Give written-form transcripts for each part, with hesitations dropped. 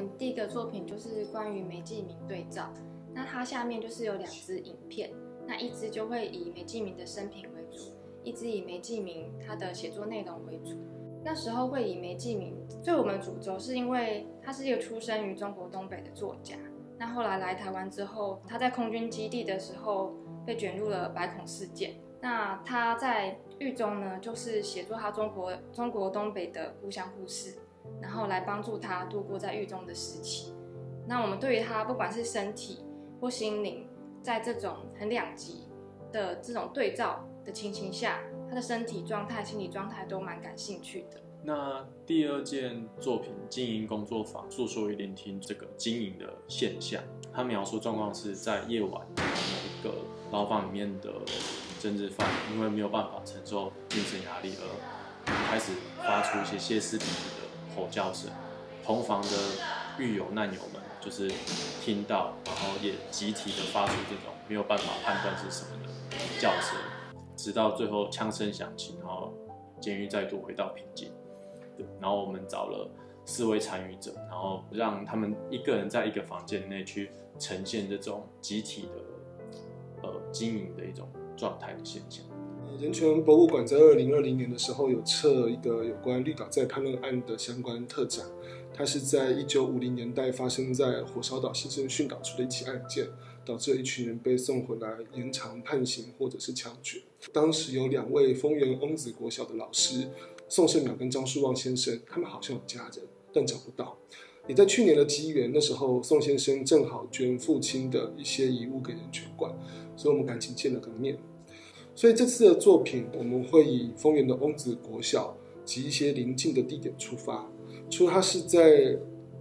第一个作品就是关于梅继明对照，那它下面就是有2支影片，那一支就会以梅继明的生平为主，一支以梅继明他的写作内容为主。那时候会以梅继明对我们主轴，是因为他是一个出生于中国东北的作家。那后来来台湾之后，他在空军基地的时候被卷入了白孔事件。那他在狱中呢，就是写作他中国东北的故乡故事，然后来帮助他度过在狱中的时期。那我们对于他不管是身体或心灵，在这种很两极的这种对照的情形下，他的身体状态、心理状态都蛮感兴趣的。 那第2件作品《经营工作坊》诉说与聆听这个经营的现象，他描述状况是在夜晚，某一个牢房里面的政治犯因为没有办法承受精神压力而开始发出一些歇斯底里的吼叫声，同房的狱友难友们就是听到，然后也集体的发出这种没有办法判断是什么的叫声，直到最后枪声响起，然后监狱再度回到平静。然后我们找了4位参与者，然后让他们一个人在一个房间内去呈现这种集体的经营的一种状态的现象。 人权博物馆在2020年的时候有策一个有关绿岛再叛乱案的相关特展，它是在1950年代发生在火烧岛新生训导处的一起案件，导致了一群人被送回来延长判刑或者是枪决。当时有2位丰原翁子国小的老师宋胜淼跟张树旺先生，他们好像有家人，但找不到。也在去年的机缘，那时候宋先生正好捐父亲的一些遗物给人权馆，所以我们赶紧见了个面。所以这次的作品，我们会以丰原的翁子国小及一些邻近的地点出发。除了它是在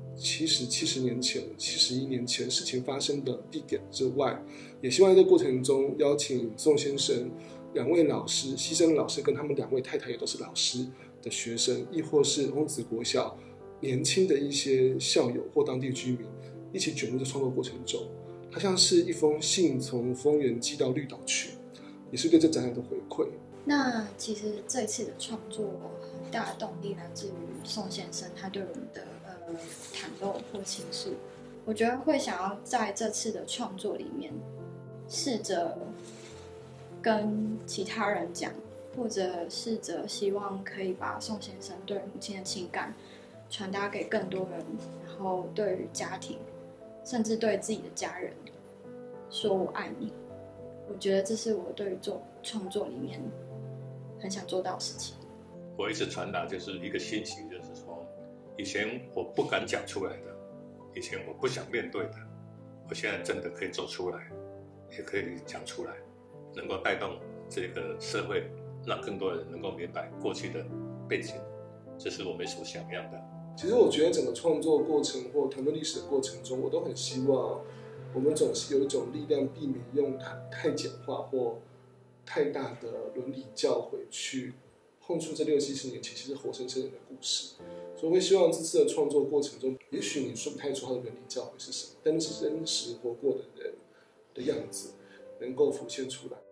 70年前、71年前事情发生的地点之外，也希望在这个过程中邀请宋先生2位老师，牺牲老师跟他们2位太太也都是老师的学生，亦或是翁子国小年轻的一些校友或当地居民，一起卷入这创作过程中。它像是一封信从丰原寄到绿岛去，也是对这展览的回馈。 那其实这次的创作很大的动力来自于宋先生他对我们的袒露或倾诉。我觉得会想要在这次的创作里面试着跟其他人讲，或者试着希望可以把宋先生对母亲的情感传达给更多人，然后对于家庭甚至对自己的家人说我爱你。我觉得这是我对于创作里面很想做到的事情。 我一直传达就是一个信息，就是说以前我不敢讲出来的，以前我不想面对的，我现在真的可以走出来，也可以讲出来，能够带动这个社会，让更多人能够明白过去的背景，这是我们所想要的。 其实我觉得整个创作过程或谈论历史的过程中，我都很希望我们总是有一种力量，避免用太简化或太大的伦理教诲去碰触这60、70年前其实活生生人的故事。所以我会希望这次的创作过程中，也许你说不太出他的伦理教诲是什么，但那是真实活过的人的样子能够浮现出来。